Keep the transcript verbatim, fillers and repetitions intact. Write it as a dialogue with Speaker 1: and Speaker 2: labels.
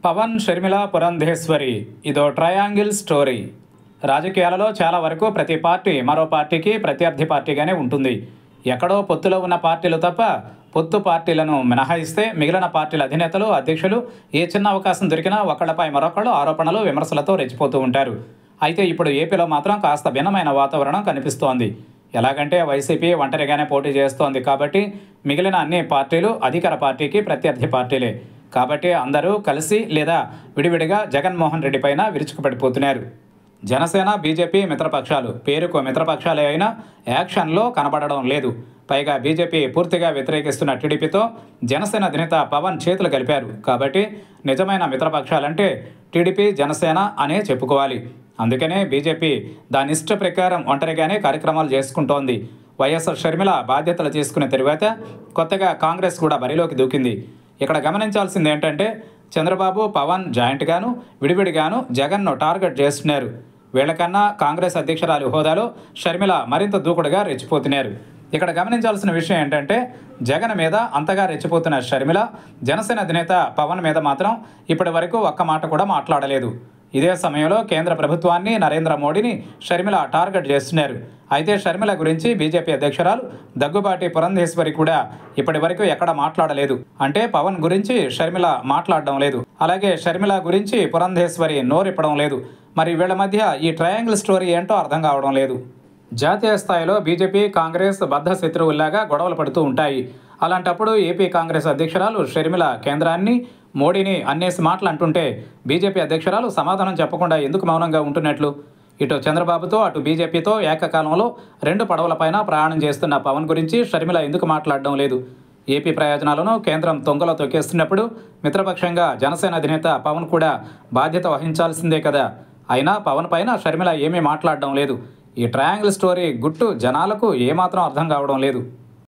Speaker 1: పవన్, షర్మిల, పురంధేశ్వరి ఇదో triangle story. రాజకీయాలలో చాలా వరకు ప్రతి పార్టీ మరో పార్టీకి ప్రత్యర్థి పార్టీగానే ఉంటుంది. ఎక్కడో పొత్తులో ఉన్న పార్టీలు తప్ప పొత్తు పార్టీలను మినహాయిస్తే మిగిలిన పార్టీల అధినేతలు, అధ్యక్షులు ఏ చిన్న అవకాశం దొరికినా ఒకళ్లపై మరొకళ్ళు ఆరోపణలు, విమర్శలతో రెచ్చిపోతూ ఉంటారు. అయితే ఇప్పుడు ఏపీలో మాత్రం కాస్త భిన్నమైన వాతావరణం కనిపిస్తోంది. ఎలాగంటే వైసీపీ ఒంటరిగానే పోటీ చేస్తోంది కాబట్టి మిగిలిన అన్ని పార్టీలు అధికార పార్టీకి ప్రత్యర్థి పార్టీలే. కాబట్టి అందరూ కలిసి లేదా విడివిడిగా జగన్మోహన్ రెడ్డి పైన విరుచుకుపడిపోతున్నారు. జనసేన, బీజేపీ మిత్రపక్షాలు, పేరుకు మిత్రపక్షాలే అయినా యాక్షన్లో కనబడడం లేదు. పైగా బీజేపీ పూర్తిగా వ్యతిరేకిస్తున్న టీడీపీతో జనసేన అధినేత పవన్ చేతులు కలిపారు. కాబట్టి నిజమైన మిత్రపక్షాలంటే టీడీపీ, జనసేన అనే చెప్పుకోవాలి. అందుకనే బీజేపీ దాని ఇష్ట ప్రకారం ఒంటరిగానే కార్యక్రమాలు చేసుకుంటోంది. వైఎస్ఆర్ షర్మిల బాధ్యతలు తీసుకున్న తరువాత కొత్తగా కాంగ్రెస్ కూడా బరిలోకి దూకింది. ఇక్కడ గమనించాల్సింది ఏంటంటే చంద్రబాబు, పవన్ జాయింట్గాను, విడివిడిగాను జగన్ను టార్గెట్ చేస్తున్నారు. వీళ్లకన్నా కాంగ్రెస్ అధ్యక్షురాలు హోదాలో షర్మిల మరింత దూకుడుగా రెచ్చిపోతున్నారు. ఇక్కడ గమనించాల్సిన విషయం ఏంటంటే జగన్ మీద అంతగా రెచ్చిపోతున్న షర్మిల జనసేన అధినేత పవన్ మీద మాత్రం ఇప్పటి వరకు ఒక్క మాట కూడా మాట్లాడలేదు. ఇదే సమయంలో కేంద్ర ప్రభుత్వాన్ని, నరేంద్ర మోడీని షర్మిల టార్గెట్ చేస్తున్నారు. అయితే షర్మిల గురించి బీజేపీ అధ్యక్షురాలు దగ్గుబాటి పురంధేశ్వరి కూడా ఇప్పటి వరకు ఎక్కడ మాట్లాడలేదు. అంటే పవన్ గురించి షర్మిల మాట్లాడడం లేదు, అలాగే షర్మిల గురించి పురంధేశ్వరి నోరిప్పడం లేదు. మరి వీళ్ళ మధ్య ఈ ట్రయాంగిల్ స్టోరీ ఏంటో అర్థం కావడం లేదు. జాతీయ స్థాయిలో బీజేపీ, కాంగ్రెస్ బద్ధ శత్రువుల్లాగా గొడవలు పడుతూ ఉంటాయి. అలాంటప్పుడు ఏపీ కాంగ్రెస్ అధ్యక్షురాలు షర్మిల కేంద్రాన్ని, మోడీని అన్నేసి మాటలు అంటుంటే బీజేపీ అధ్యక్షురాలు సమాధానం చెప్పకుండా ఎందుకు మౌనంగా ఉంటున్నట్లు? ఇటు చంద్రబాబుతో, అటు బీజేపీతో ఏకకాలంలో రెండు పడవలపైన ప్రయాణం చేస్తున్న పవన్ గురించి షర్మిల ఎందుకు మాట్లాడడం లేదు? ఏపీ ప్రయోజనాలను కేంద్రం తొంగలో తొక్కేస్తున్నప్పుడు మిత్రపక్షంగా జనసేన అధినేత పవన్ కూడా బాధ్యత వహించాల్సిందే కదా. అయినా పవన్ పైన షర్మిల ఏమీ మాట్లాడడం లేదు. ఈ ట్రయాంగిల్ స్టోరీ గుట్టు జనాలకు ఏమాత్రం అర్థం కావడం లేదు.